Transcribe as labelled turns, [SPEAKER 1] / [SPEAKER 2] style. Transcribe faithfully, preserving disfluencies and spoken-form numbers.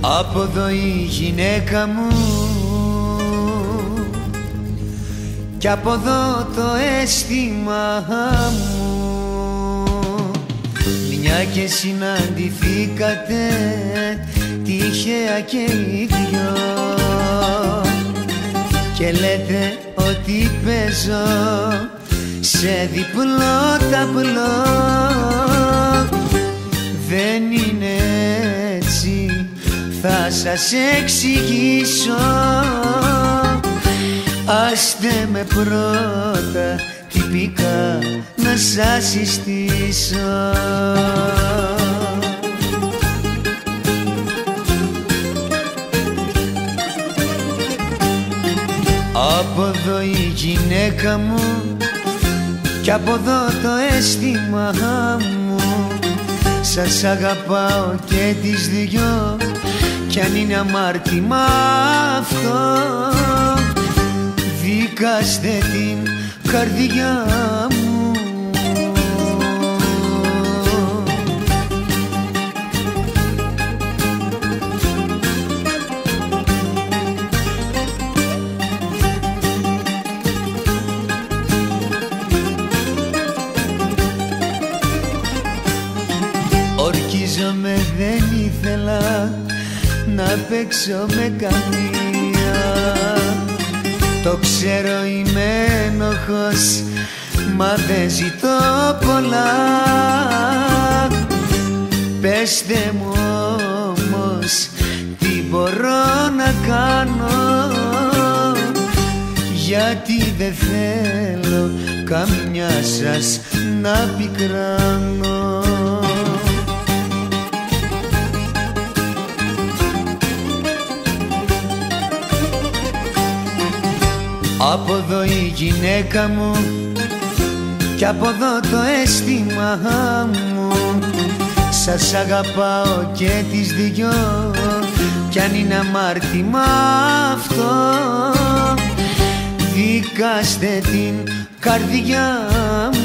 [SPEAKER 1] Από εδώ η γυναίκα μου κι από εδώ το αίσθημα μου. Μια και συναντηθήκατε τυχαία και οι δυο και λέτε ότι παίζω σε διπλό ταμπλό. Δεν είναι έτσι, θα σας εξηγήσω. Άστε με πρώτα τυπικά να σας συστήσω. Από εδώ η γυναίκα μου κι από εδώ το αίσθημα μου. Σας αγαπάω και τις δυο κι αν είναι αμάρτημα αυτό, δικάστε την καρδιά μου. Ορκίζομαι, δεν ήθελα να παίξω με καμία. Το ξέρω, είμαι ένοχος, μα δεν ζητώ πολλά. Πεςτε μου όμως τι μπορώ να κάνω, γιατί δεν θέλω καμιά σας να πικράνω. Από εδώ η γυναίκα μου κι από εδώ το αίσθημα μου. Σας αγαπάω και τις δυο κι αν είναι αμάρτημα αυτό, δικάστε την καρδιά μου.